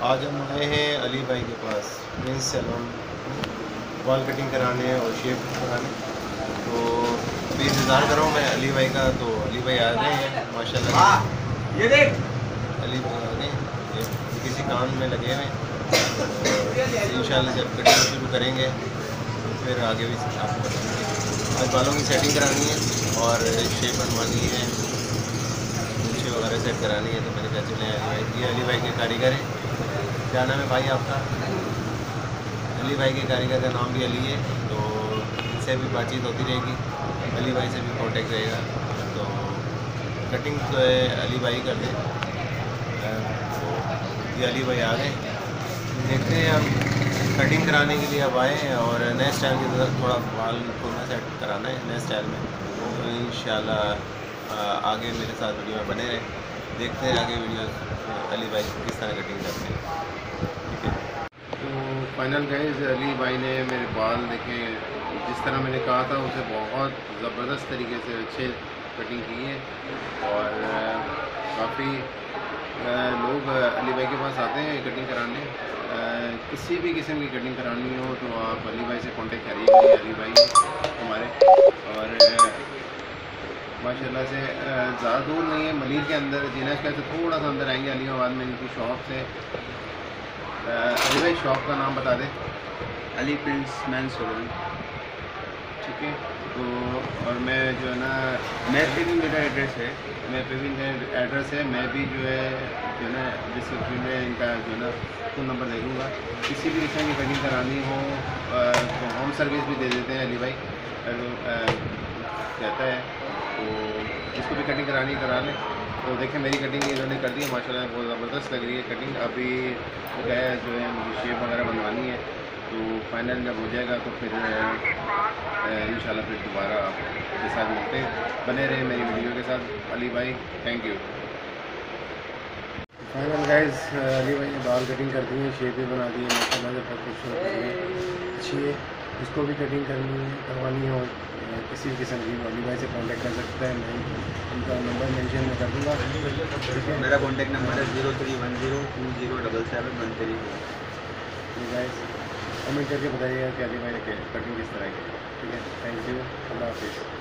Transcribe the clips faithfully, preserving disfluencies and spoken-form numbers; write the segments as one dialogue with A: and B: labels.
A: आज हम आए हैं अली भाई के पास प्रिंस सैलून बाल कटिंग कराने और शेप कराने। तो अभी इंतज़ार कर रहा हूँ मैं अली भाई का। तो अली भाई आ गए हैं माशाल्लाह।
B: ये देख
A: अली भाई आ गए हैं, किसी काम में लगे हुए हैं। इंशाल्लाह जब कटिंग शुरू करेंगे फिर आगे भी आपको बताएंगे। आज बालों की सेटिंग करानी है और शेप बनवानी है, नीचे वगैरह सेट करानी है। तो मैंने कहा चले अली भाई, ये अली भाई के कारीगर हैं। क्या नाम है भाई आपका? अली भाई के कारीगर का नाम भी अली है। तो इनसे भी बातचीत होती रहेगी, अली भाई से भी कांटेक्ट रहेगा। तो कटिंग तो है अली भाई कर दें। तो ये अली भाई आ गए, देखते हैं हम कटिंग कराने के लिए अब आए हैं और नए स्टाइल की तरफ थोड़ा बाल थोड़ा सेट कराना है नए स्टाइल में। तो इंशाल्लाह आगे मेरे साथ वीडियो में बने रहें, देखते हैं आगे वीडियो अली भाई किस तरह कटिंग करते हैं। ठीक है, तो फाइनल गाइस अली भाई ने मेरे बाल देखे जिस तरह मैंने कहा था उसे बहुत ज़बरदस्त तरीके से अच्छे कटिंग की है। और काफ़ी लोग अली भाई के पास आते हैं कटिंग कराने। किसी भी किस्म की कटिंग करानी हो तो आप अली भाई से कांटेक्ट करिए। अली भाई हमारे और माशाल्लाह से ज़्यादा दूर नहीं है, मलिर के अंदर जीना से थोड़ा सा अंदर आएंगे अलीबाद में इनकी शॉप से। अली भाई शॉप का नाम बता दें।
B: Ali prince man salon.
A: ठीक है, तो और मैं जो है ना
B: मैं पे भी मेरा एड्रेस है
A: मैं पे भी एड्रेस है। मैं भी जो है जो है ना डिस्क्रिप्शन में इनका जो है ना फ़ोन नंबर दे दूँगा। किसी भी किस्म की कटिंग करानी हो तो होम सर्विस भी दे देते हैं अली भाई कहता है। तो जिसको भी कटिंग करानी करा लें। तो देखें मेरी कटिंग इन्होंने कर दी है माशाल्लाह, बहुत ज़बरदस्त लग रही है कटिंग। अभी गया जो है मुझे शेप वगैरह बनवानी है। तो फाइनल जब हो जाएगा तो फिर इंशाल्लाह फिर दोबारा आपके साथ मिलते हैं। बने रहे मेरी वीडियो के साथ। अली भाई thank you. Final guys Ali भाई ने बाल कटिंग कर दी है, शेप भी बना दी है माशाल्लाह से, बहुत खूबसूरत लग रही है, अच्छी है। जिसको भी कटिंग करनी है करवानी हो किसी भी किस्म की अली भाई से कांटेक्ट कर सकता है। मैं उनका नंबर मेंशन में कर दूँगा। ठीक है,
B: मेरा कॉन्टैक्ट नंबर है zero three one zero two zero double seven one three.
A: Guys comment करके बताइएगा कि अली भाई ने कटिंग किस तरह की। ठीक है, थैंक यू, अल्लाह हाफिज़।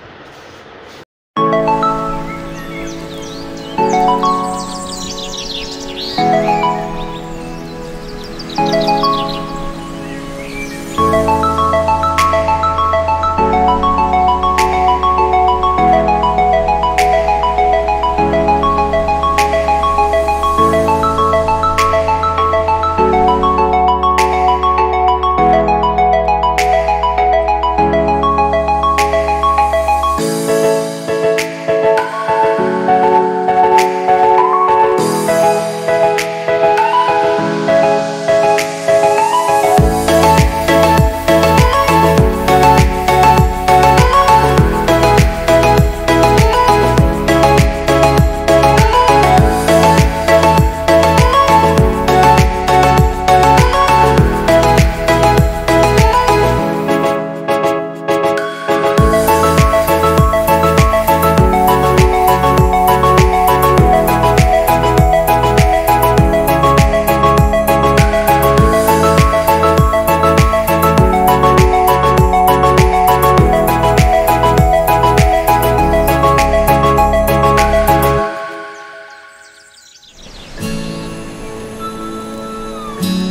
C: you.